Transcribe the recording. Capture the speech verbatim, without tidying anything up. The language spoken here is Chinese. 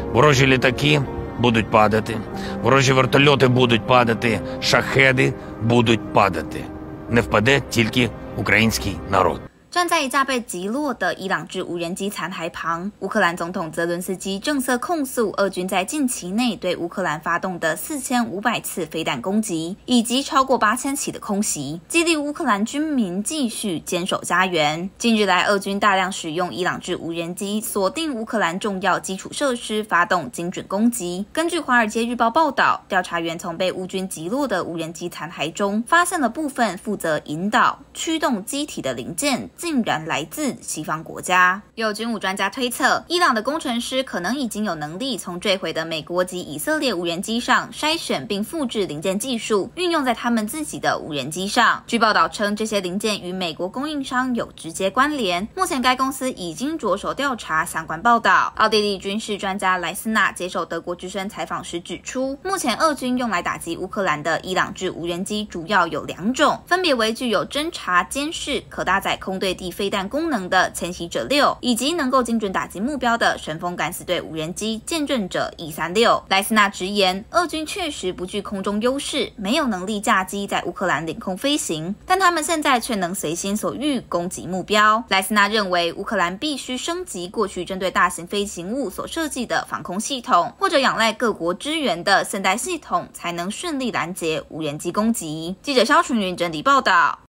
Ворожі літаки будуть падати, ворожі вертольоти будуть падати, шахеди будуть падати. Не впаде тільки український народ。 站在一架被击落的伊朗制无人机残骸旁，乌克兰总统泽伦斯基正色控诉俄军在近期内对乌克兰发动的四千五百次飞弹攻击，以及超过八千起的空袭，激励乌克兰军民继续坚守家园。近日来，俄军大量使用伊朗制无人机锁定乌克兰重要基础设施，发动精准攻击。根据《华尔街日报》报道，调查员从被乌军击落的无人机残骸中发现了部分负责引导、驱动机体的零件。 竟然来自西方国家。有军武专家推测，伊朗的工程师可能已经有能力从坠毁的美国及以色列无人机上筛选并复制零件技术，运用在他们自己的无人机上。据报道称，这些零件与美国供应商有直接关联。目前该公司已经着手调查相关报道。奥地利军事专家莱斯纳接受德国之声采访时指出，目前俄军用来打击乌克兰的伊朗制无人机主要有两种，分别为具有侦察、监视、可搭载空对 地飞弹功能的迁徙者六，以及能够精准打击目标的神风敢死队无人机见证者一三六。莱斯纳直言，俄军确实不具空中优势，没有能力架机在乌克兰领空飞行，但他们现在却能随心所欲攻击目标。莱斯纳认为，乌克兰必须升级过去针对大型飞行物所设计的防空系统，或者仰赖各国支援的现代系统，才能顺利拦截无人机攻击。记者肖纯云整理报道。